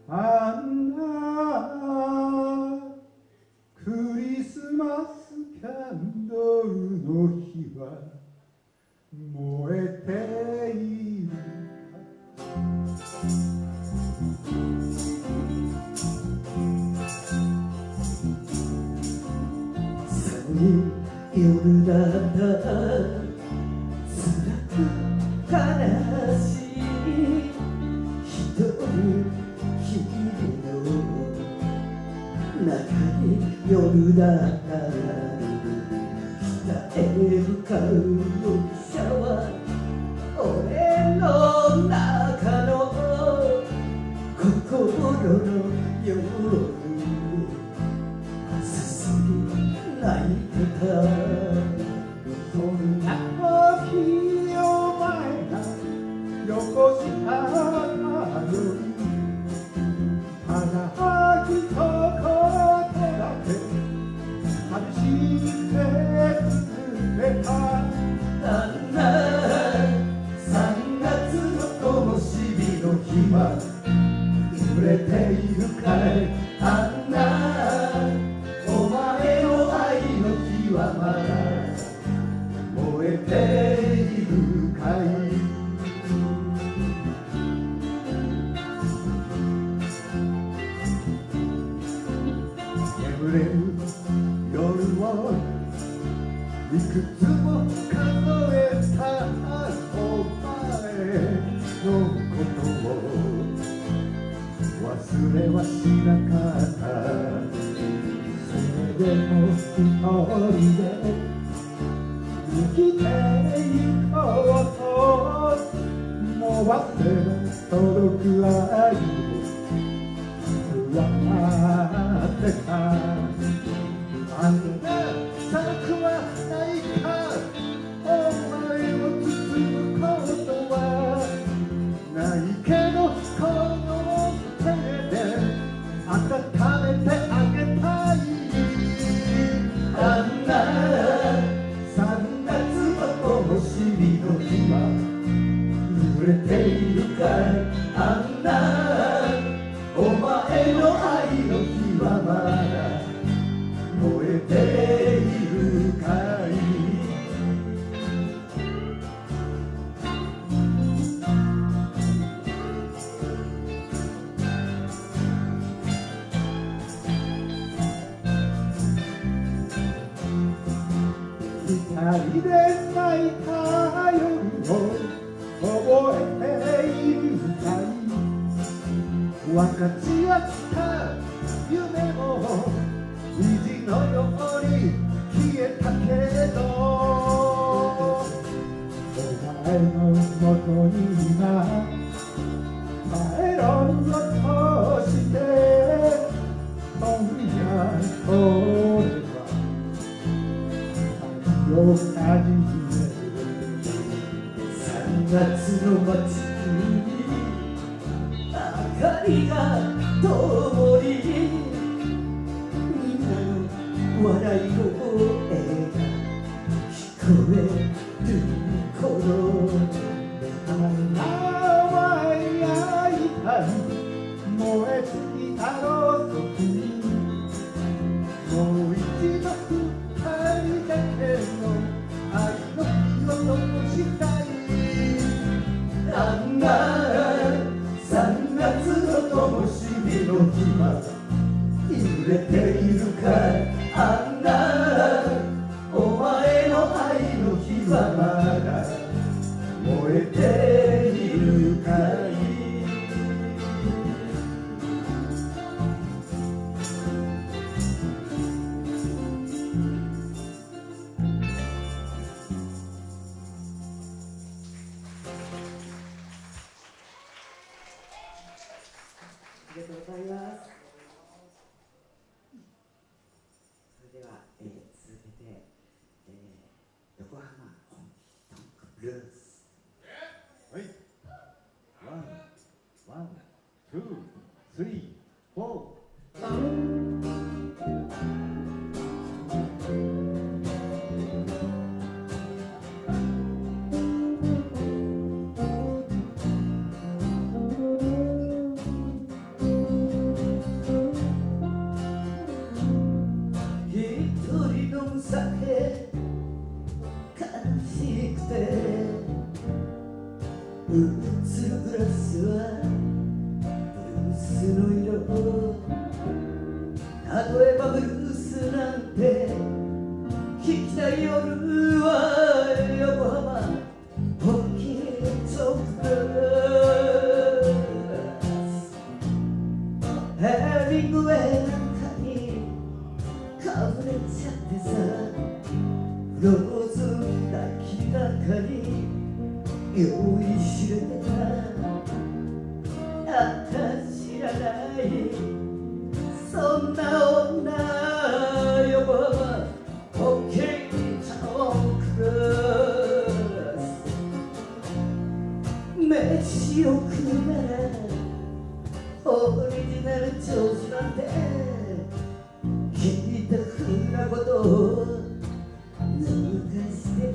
あんなクリスマスキャンドルの火は燃えている寒い夜だった辛く悲しい一人きりの中に夜だった北へ向かう列車は俺の中の心の夜すすり泣いてたそんな時お前がよこしたよりただ一言だけ寂しくてつれたなんだ3月の灯火の日は揺れているかいあんなお前の愛の火はまだ燃えているかい眠れる夜をいくつも数えたお前のことを忘れはしなかったそれでも一人で生きてゆこうともう忘れの届く愛を待ってたあんな寒くはないかお前を包むことはないけどこの手で温めてあげたいあんな3月の灯火の日は揺れているかいあんなお前の愛の火はまだ燃えているかい二人で泣いた夜を覚えているかい分かち合った夢も虹のように消えたけどお前のもとに今メロンを通して今夜俺は旅を始める3月の街に明かりが灯りみんなの笑い声が聞こえる頃花は焼いたり燃え尽きたろうときもう一度二人だけの愛の火を灯したいあんな3月の灯火の日は揺れているかいあんなお前の愛の火はまだ燃えているかいありがとうございます。それでは、続けて、横浜本気トンクブルース。はい。ワン、ツー、スリー、フォー。 映るグラスはブルースの色、例えばブルースなんて聴きたい夜は横浜ポケットクラス、ヘミングウェイなんかにかぶれちゃってさ、フローズンな木の中に酔いしれてた、あんた知らないそんな女、横浜ポケットクラス、飯を食うならオリジナル上手なんて聞いたふうなことを抜かして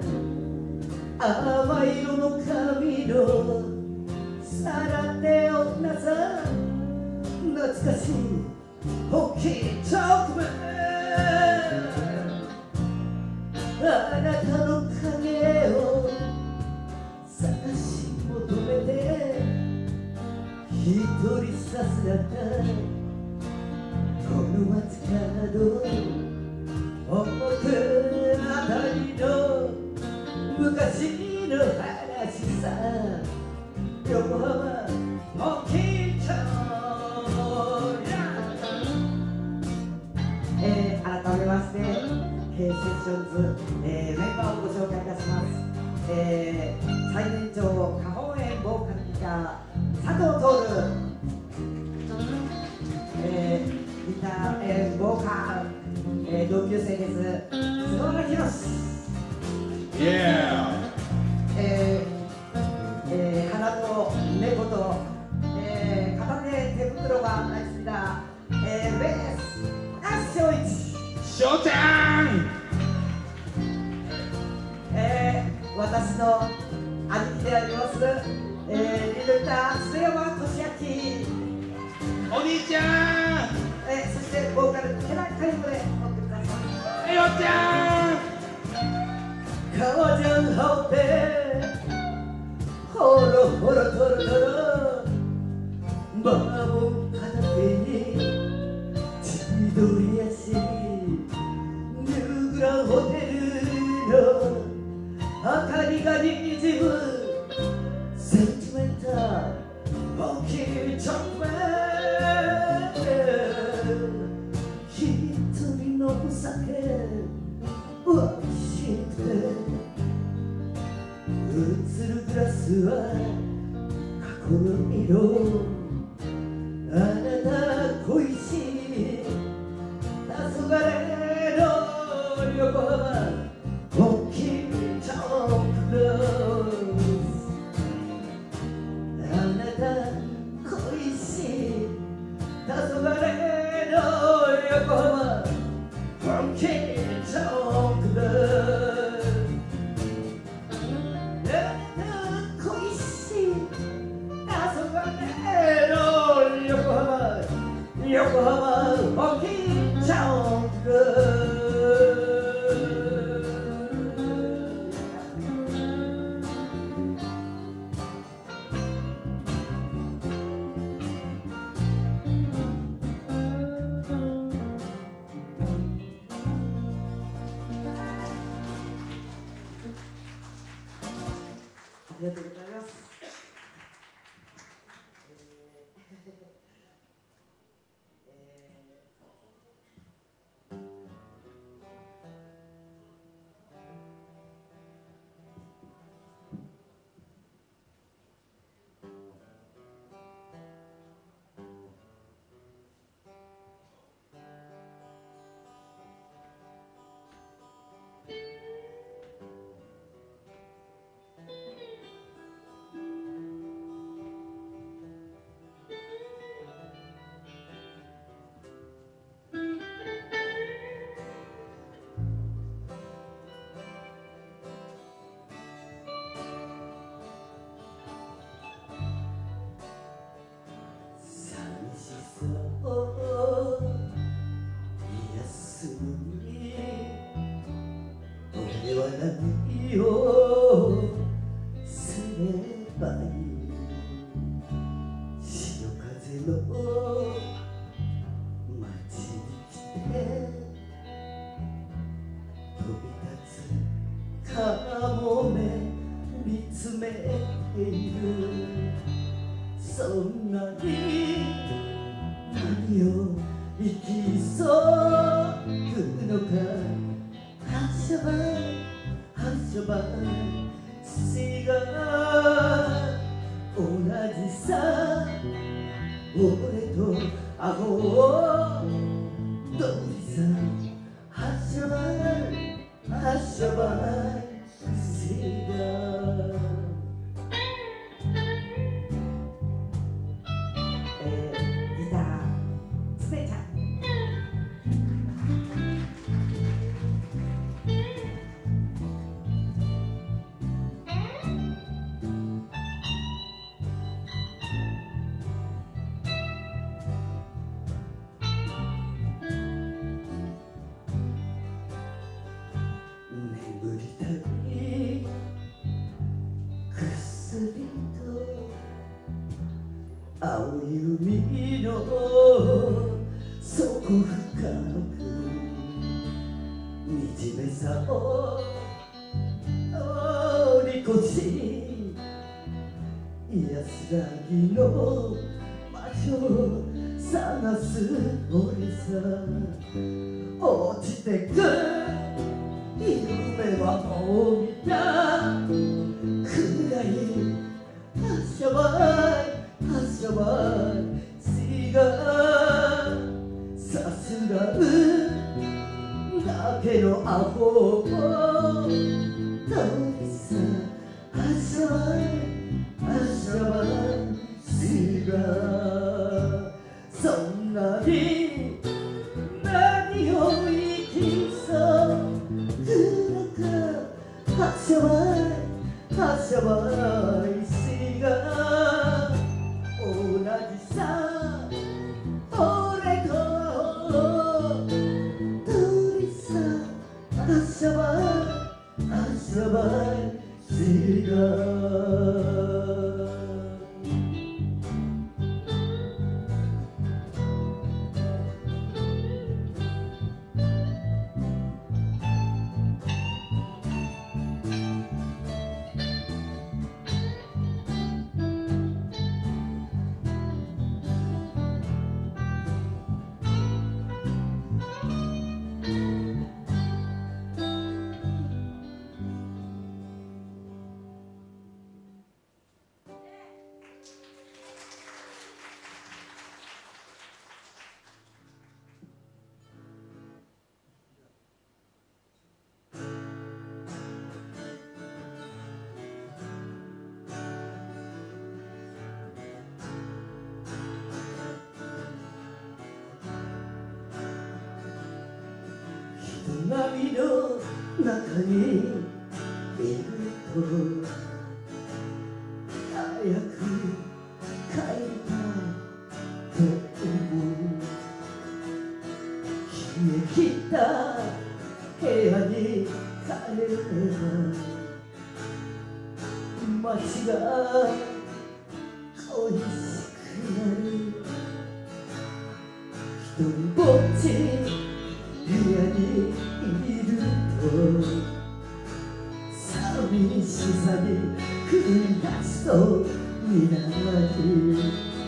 た、甘い色の髪のさらね女さん、懐かしいポケットクラス、あなたの影を探し求めて一人さすらったこの街角表あたりの昔の話さ、横浜ポケット改めまして、セッションズ、メンバーをご紹介いたします。最年長花本園ボーカルギター佐藤徹、ギター、ボーカル、同級生です菅原宏、花と猫と、片手手袋が大好きな、ベース高橋翔一、 翔ちゃん、 私の兄貴であります、リルター須山俊明、 お兄ちゃん、 そしてボーカル寺海部でお送りください。 よっちゃん、 革ジャン羽織ってほろほろとろとろ、バーボン片手に千鳥足、ニューグランホテルの明かりがにじむセンチメンタルポケットクラス、一人のお酒おいしくて映るグラスは過去の色、あなた恋しい黄昏の横浜ポケットクラス、あなた恋しい黄昏の横浜ポケットクラス、あなた恋しい黄昏の横浜ポケットクラス。 ありがとうございます。 潮風の街に来て飛び立つカモメ見つめている。そんなに何を生き急ぐのか。発射場死が同じさ。俺と顎を通りさ。発射場死がギターつめちゃん。 眠りたい薬と青い海の底深く惨めさを通り越し安らぎの場所を探す俺さ。落ちてく夢はもう見た暗い発射場血がさすらうだけのアホを通りさ。発射場血がそんなに何を生きそう発射場石が同じさ。俺と通りさ。発射場石が波の中にいると早く帰りたいと思う。冷え切った部屋に帰れば街が恋しくなる。一人ぼっち部屋にいると寂しさに繰り出すとみなり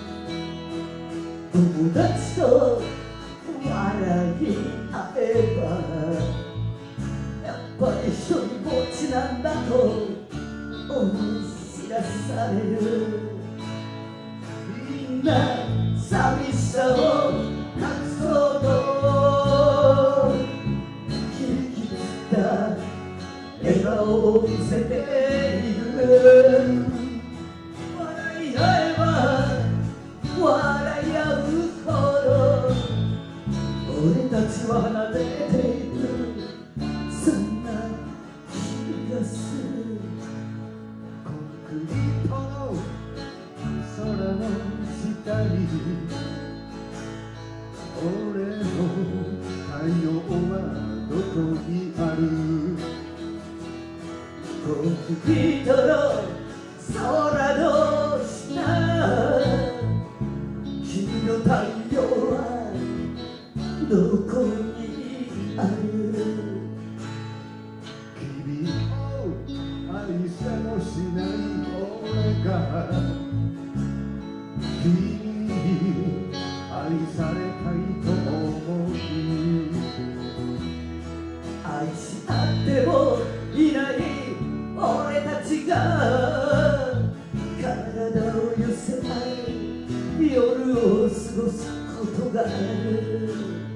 友達と笑い合えばやっぱり一人ぼっちなんだと思い知らされる。みんな寂しさを隠そうと切り切った笑顔を見せている。笑い合えば笑い合うほど俺たちは離れていく。そんな気がする。コンクリートの空の下に俺の太陽はどこにある。コンクリートの空の君に愛されたいと思い愛し合ってもいない俺たちが体を寄せ合い夜を過ごすことがある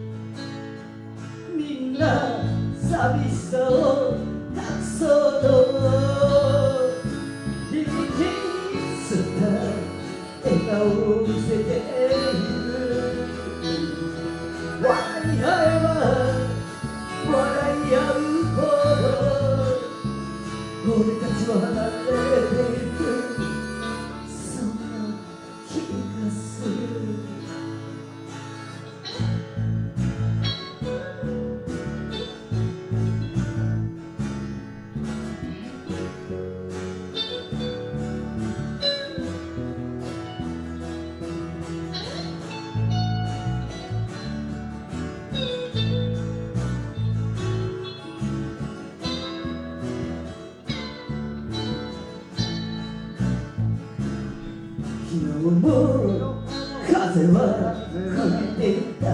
みんな寂しさを隠そうと響き吸った笑顔を見せている笑い合えば笑い合うほど俺たちは離れていくそんな気がする昨日も風は吹いていた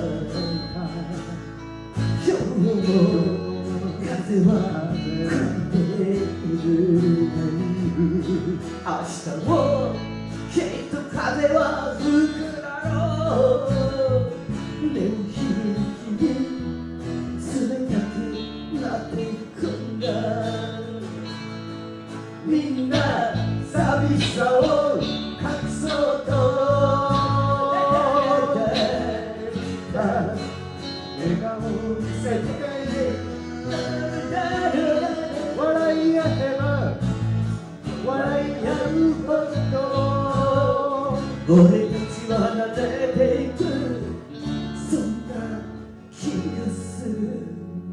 今日も風は吹いている明日もきっと風は吹くだろうでも日々冷たくなっていくんだみんな寂しさを隠そうと笑顔を見せて笑い合えば笑い合うほど俺たちは離れていくそんな気がする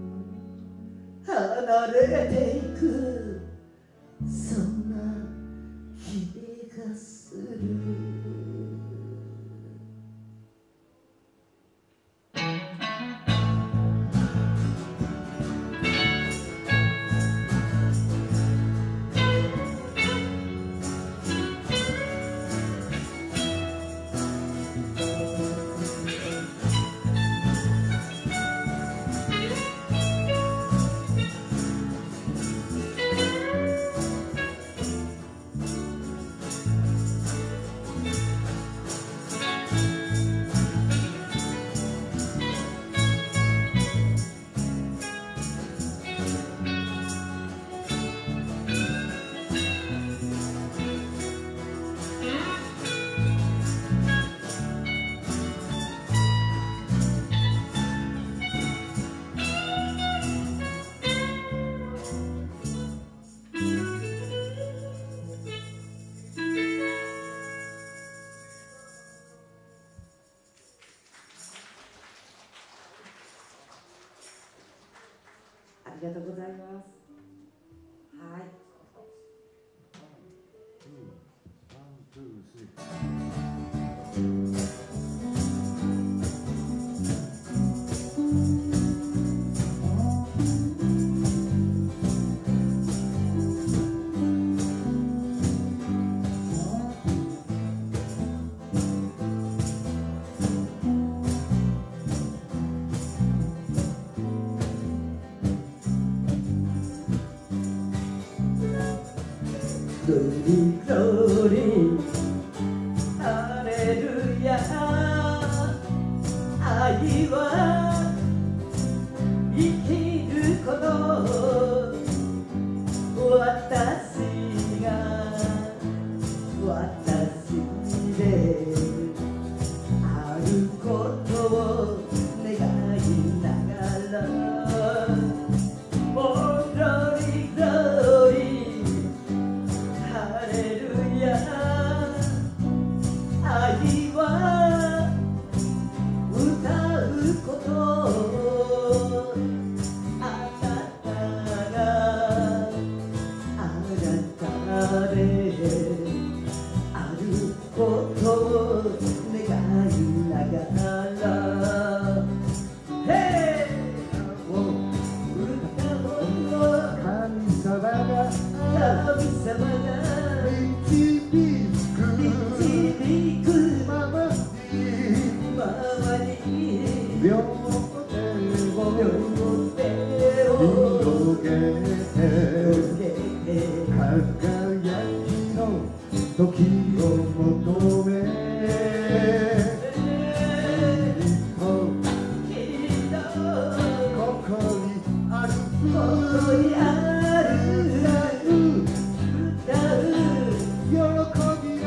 離れていくそんな気がするありがとうございます。はい。グリグリハレルヤ愛は生きること私が私であることを願いながらグロリグロリハレルヤ求めここにある喜び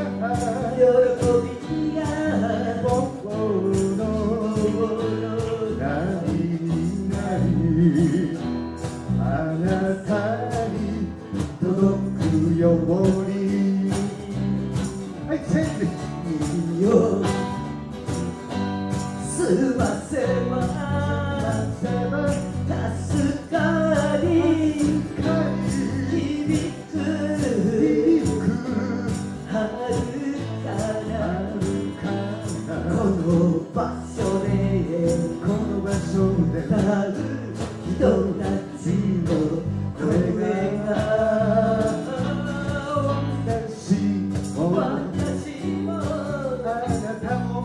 が僕の何になりあなたに届くようにはいチェンジ耳をすませば助かり響く遥かなこの場所で歌う人たちの声が私もあなたも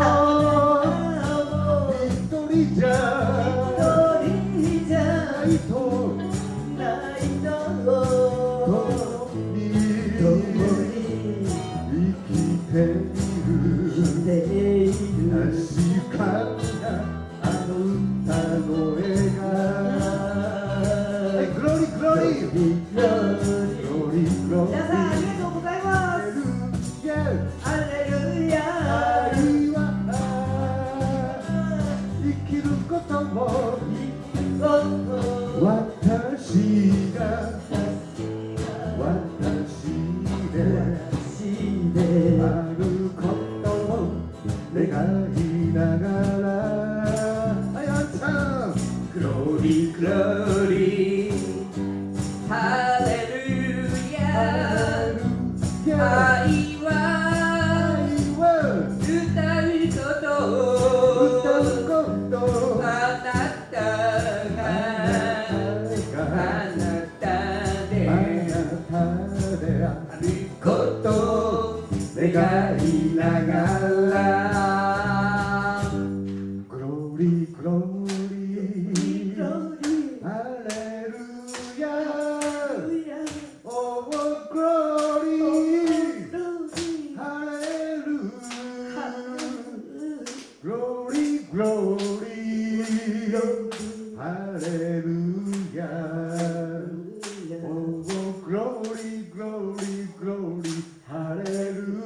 一人じゃないと共に生きている確かなあの歌声がはいグローリーグローリーグローリーグローリー皆さんありがとうございますハレルヤ愛は生きることも私があることを願いながらはいあんちゃんグローリーグローリーハレルヤ愛は歌うことあなたであること願いながらグローリーグローリーハレルヤOh glory Hallelujah Glory glory Hallelujah Oh glory glory glory Hallelujah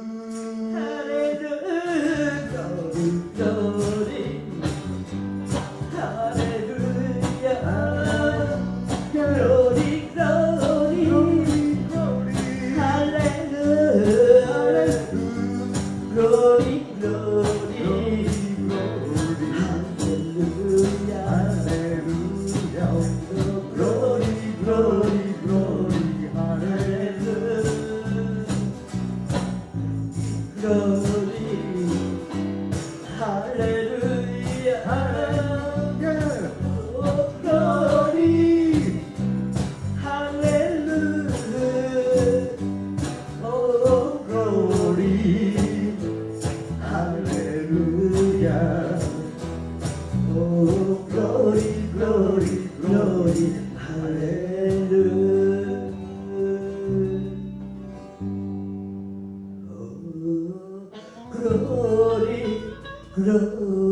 Glory, glory.